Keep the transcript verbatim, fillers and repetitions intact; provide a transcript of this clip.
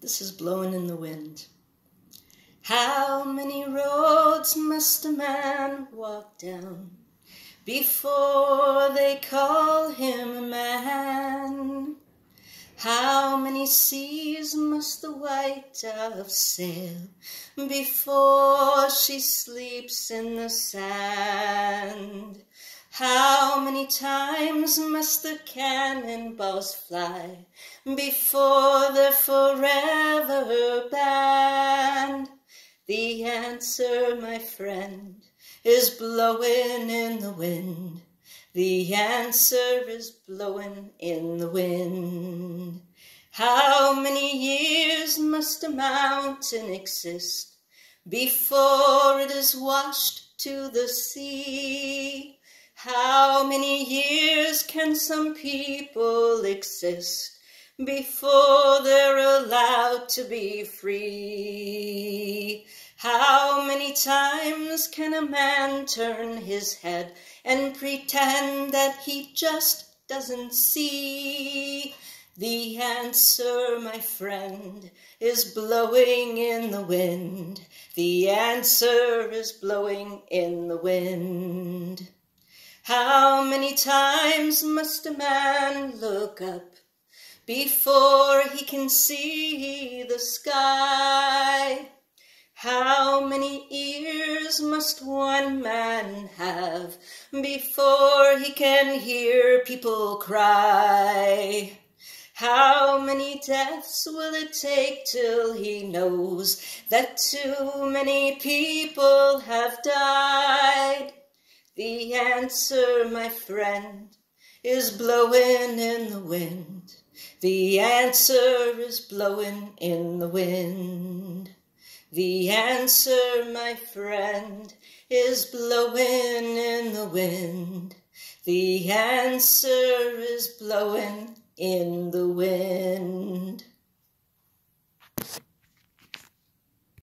This is Blowin' in the Wind. How many roads must a man walk down before they call him a man? How many seas must the white dove sail before she sleeps in the sand? How many times must the cannonballs fly before they're forever banned? The answer, my friend, is blowing in the wind. The answer is blowing in the wind. How many years must a mountain exist before it is washed to the sea? How many years can some people exist before they're allowed to be free? How many times can a man turn his head and pretend that he just doesn't see? The answer, my friend, is blowing in the wind. The answer is blowing in the wind. How many times must a man look up before he can see the sky? How many ears must one man have before he can hear people cry? How many deaths will it take till he knows that too many people have died? The answer, my friend, is blowing in the wind. The answer is blowing in the wind. The answer, my friend, is blowing in the wind. The answer is blowing in the wind.